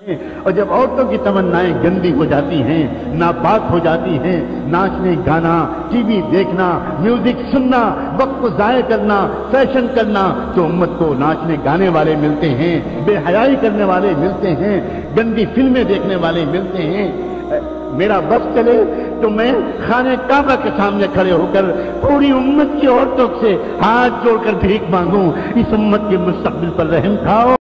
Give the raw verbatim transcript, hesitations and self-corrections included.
और जब औरतों की तमन्नाएं गंदी हो जाती हैं, नापाक हो जाती हैं, नाचने गाना, टीवी देखना, म्यूजिक सुनना, वक्त को जाया करना, फैशन करना, तो उम्मत को नाचने गाने वाले मिलते हैं, बेहयाई करने वाले मिलते हैं, गंदी फिल्में देखने वाले मिलते हैं। मेरा बस चले तो मैं खाने काबा के सामने खड़े होकर पूरी उम्मत की औरतों से हाथ जोड़कर भीख मांगूं, इस उम्मत के मुस्तकबिल पर रहम खाओ।